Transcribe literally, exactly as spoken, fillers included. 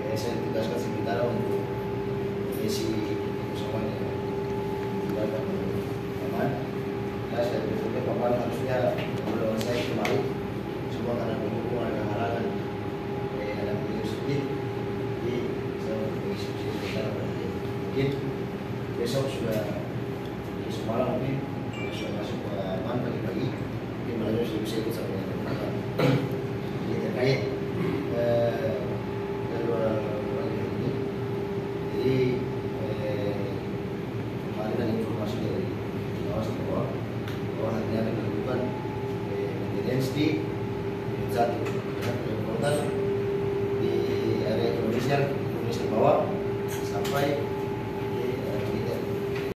eh, saya tugaskan sementara untuk isi semuanya tinggalkan paman. Ya saya berpikir paman harusnya kalau saya kemarin semua karena berhubungan dengan halangan eh, ada beliau sedikit, jadi saya mengisi sementara berarti mungkin besok sudah semalam mungkin sudah sudah masuk ke paman pagi-pagi, mungkin malamnya sudah bisa ikut sampai dengan jadi terkait eh, kedua orang ini. Jadi eh, kemarin ada informasi dari kawasan bawah bahwa nanti akan dilakukan eh, maintenance di unit satu.